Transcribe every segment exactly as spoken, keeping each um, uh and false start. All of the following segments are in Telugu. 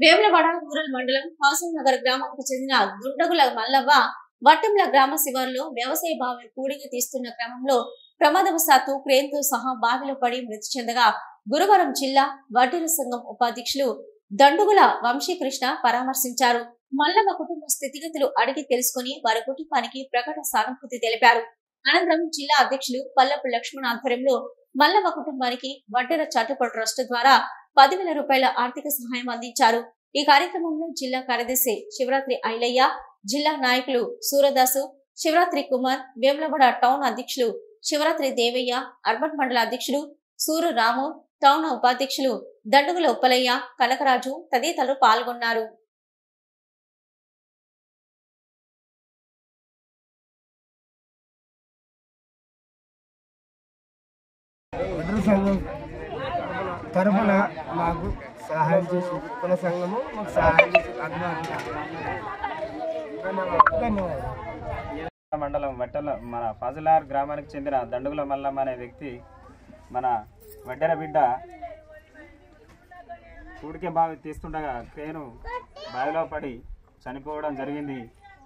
వేములవాడ రూరల్ మండలం హాసన్ నగర్ గ్రామానికి చెందిన దుండగుల మల్లవ్వ వట్టంల గ్రామ శివారులో వ్యవసాయ బావిని పూడికి తీస్తున్న క్రమంలో ప్రమాదవశాత్తు క్రేన్ తో సహా బావిలో పడి మృతి చెందగా గురువారం జిల్లా వడ్డీల సంఘం ఉపాధ్యక్షులు దండుగుల వంశీకృష్ణ పరామర్శించారు. మల్లవ్వ కుటుంబ స్థితిగతులు అడిగి తెలుసుకుని వారి కుటుంబానికి ప్రకట సానుభూతి తెలిపారు. అనంతరం జిల్లా అధ్యక్షులు పల్లపు లక్ష్మణ్ ఆధ్వర్యంలో మల్లవ్వ కుటుంబానికి వడ్డీల చారిటబుల్ ట్రస్ట్ ద్వారా పదివేల రూపాయల ఆర్థిక సహాయం అందించారు. ఈ కార్యక్రమంలో జిల్లా కార్యదర్శి శివరాత్రి ఐలయ్య, జిల్లా నాయకులు సూరదాసు, శివరాత్రి కుమార్, వేములవాడ టౌన్ అధ్యక్షులు శివరాత్రి దేవయ్య, అర్బన్ మండల అధ్యక్షులు సూరు రాము, టౌన్ ఉపాధ్యక్షులు దండుగుల ఉప్పలయ్య, కనకరాజు తదితరులు పాల్గొన్నారు. తరఫున మాకు సహాయం చేసి కుల సంఘము మాకు సహాయం చేసి మండలం వట్టల మన ఫాజులార్ గ్రామానికి చెందిన దండుగుల మల్లమ్మ అనే వ్యక్తి మన వడ్డెర బిడ్డ కూడికే బావి తీస్తుండగా క్రేను బావిలో పడి చనిపోవడం జరిగింది.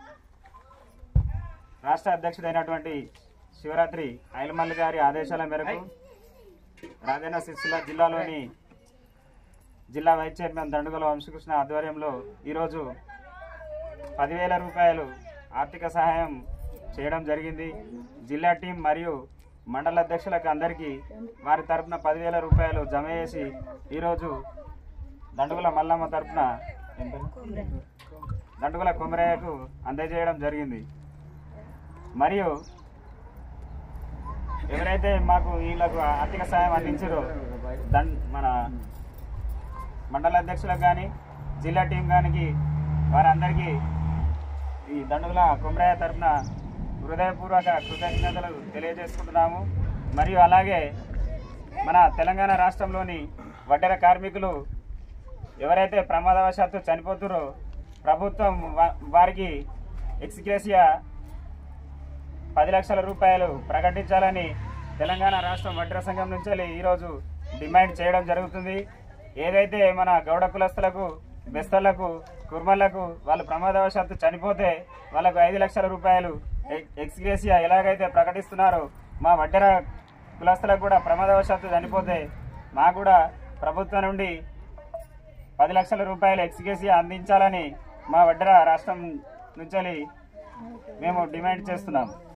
రాష్ట్ర అధ్యక్షుడైనటువంటి శివరాత్రి ఐలమల్లి గారి ఆదేశాల మేరకు రాజన్న సిరిసిల్ల జిల్లాలోని జిల్లా వైస్ చైర్మన్ దండుగుల వంశీకృష్ణ ఆధ్వర్యంలో ఈరోజు పదివేల రూపాయలు ఆర్థిక సహాయం చేయడం జరిగింది. జిల్లా టీం మరియు మండల అధ్యక్షులకు అందరికీ వారి తరఫున పదివేల రూపాయలు జమ చేసి ఈరోజు దండుగుల మల్లమ్మ తరఫున దండుగుల కొమరయ్యకు అందజేయడం జరిగింది. మరియు ఎవరైతే మాకు వీళ్ళకు ఆర్థిక సాయం అందించారో దం మన మండల అధ్యక్షులకు కానీ జిల్లా టీం కానీ వారందరికీ ఈ దండుగుల కొమరయ్య తరఫున హృదయపూర్వక కృతజ్ఞతలు తెలియజేసుకుంటున్నాము. మరియు అలాగే మన తెలంగాణ రాష్ట్రంలోని వడ్డెర కార్మికులు ఎవరైతే ప్రమాదవశాత్తు చనిపోతారో ప్రభుత్వం వారికి ఎక్స్గ్రేషియా పది లక్షల రూపాయలు ప్రకటించాలని తెలంగాణ రాష్ట్రం వడ్డెర సంఘం నుంచి ఈరోజు డిమాండ్ చేయడం జరుగుతుంది. ఏదైతే మన గౌడ కులస్తులకు, బెస్తలకు, కుర్మలకు వాళ్ళు ప్రమాదవశాత్తు చనిపోతే వాళ్ళకు ఐదు లక్షల రూపాయలు ఎక్స్గ్రేషియా ఎలాగైతే ప్రకటిస్తున్నారో మా వడ్డెర కులస్తులకు కూడా ప్రమాదవశాత్తు చనిపోతే మాకు కూడా ప్రభుత్వం నుండి పది లక్షల రూపాయలు ఎక్స్గ్రేషియా అందించాలని మా వడ్డెర రాష్ట్రం నుంచి మేము డిమాండ్ చేస్తున్నాము.